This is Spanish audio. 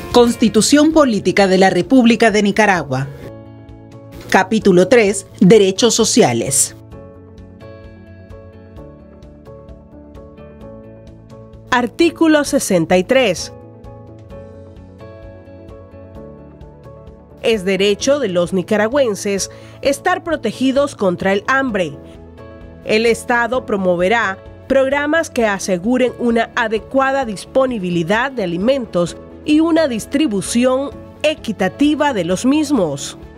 Constitución Política de la República de Nicaragua. Capítulo 3. Derechos sociales. Artículo 63. Es derecho de los nicaragüenses estar protegidos contra el hambre. El Estado promoverá programas que aseguren una adecuada disponibilidad de alimentos y una distribución equitativa de los mismos.